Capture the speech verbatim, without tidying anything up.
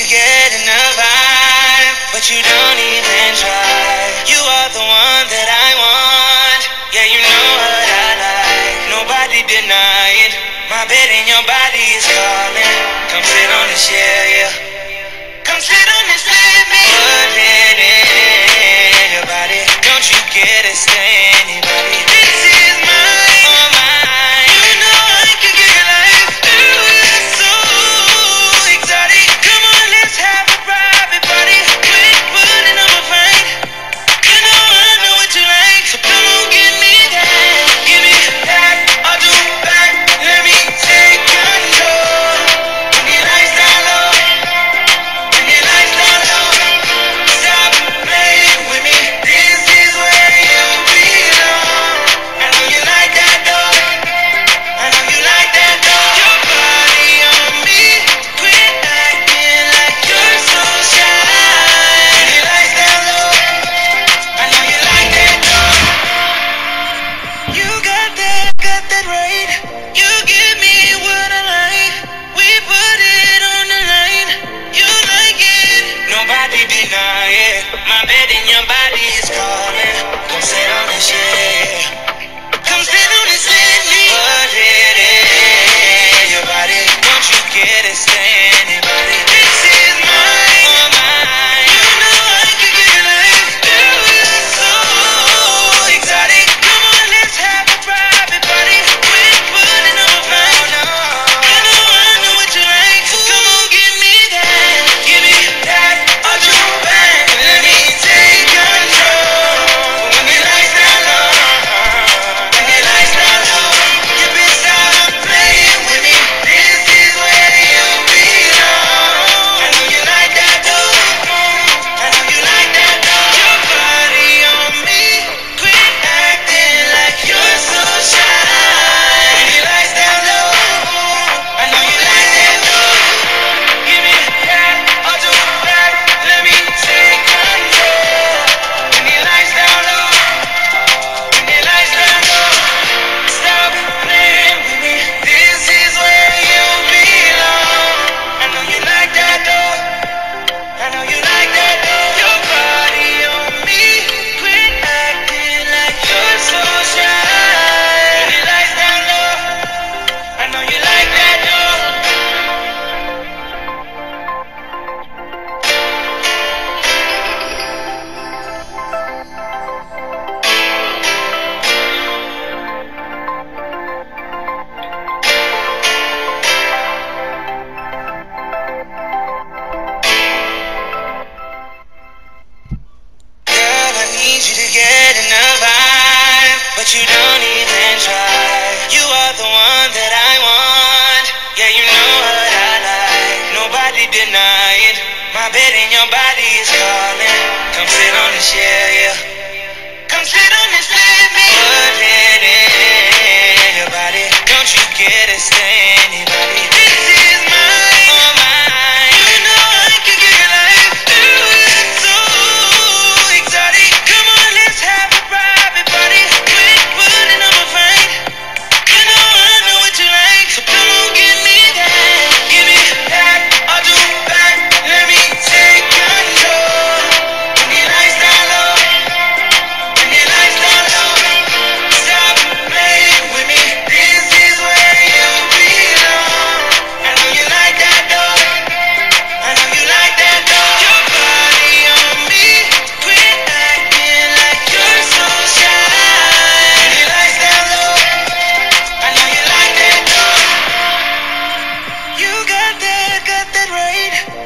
get in the vibe, but you don't even try. You are the one that I want. Yeah, you know what I like. Nobody deny it. My bed and your body is calling. Come sit on this chair, yeah. Come sit on this with me. Put it in your body. Don't you get it, stay anybody. This is mine, all mine. You know I can get life. Ooh, it's so exotic. Come on, let's have a private party. Quit putting on my fight. You know I know what you like, so come on, give me that. Give me that, I'll do back. Let me take control. When your lights down low, when your lights down low, stop playing with me. This is where you belong. I know you like that though. I know you like that though. Your body on me, quit acting like you're so shy. When your lights down low, I know you like that though. You got that, got that right. You give me what I like. We put it on the line. You like it, nobody deny it. My bed and your body is calling. Come sit on this shit. Come sit on this with me. Put it in your body. Don't you get it, stay anybody. This is mine, all mine. You know I can get life. Ooh, it's so exotic. Come on, let's have a private party. Quit putting on my fight. You know I know what you like, so come on, give me that. Give me that, I'll do back. Let me take control. When your lights down low, when your lights down low, you been stop playing with me. This is where you belong. I know you like that though. I know you like that though. Your body on me, quit acting like you're so shy. When your lights down low, I know you like that though. Give me that, I'll do back. Let me take control. When your lights down low, when your lights down low, stop playing with me. This is where you belong. I know you like that though. I know you like that though. Your body on me, quit acting like you're so shy. When your lights down low, I know you like that though. Girl, I need you to get in the vibe, but you don't even try. You are the one that I want. Yeah, you know what I like. Nobody deny it. My bed and your body is calling. Come sit on this chair, yeah. Come sit on this with me. Put it in your body. Don't you get it, stay anybody. This is mine, all mine. You know I can get life. Ooh, it's so exotic. Come on, let's have a private party. Quit putting on my fight. You know I know what you like, so come on, give me that. Give me that, I'll do back. Let me take control. When your lights down low, when your lights down low, stop playing with me. This is where you belong. I know you like that though. I know you like that though. Your body on me, quit acting like you're so shy. When your lights down low, I know you like that though. You got that, got that right.